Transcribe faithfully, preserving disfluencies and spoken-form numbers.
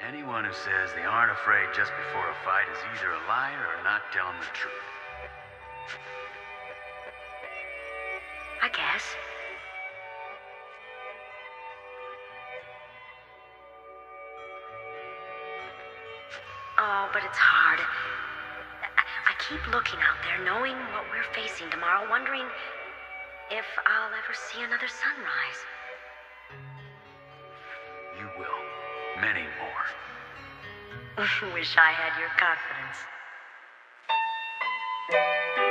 Anyone who says they aren't afraid just before a fight is either a liar or not telling the truth. I guess. Oh, but it's hard. I, I keep looking out there, knowing what we're facing tomorrow, wondering if I'll ever see another sunrise. You will. Many more. Wish I had your confidence.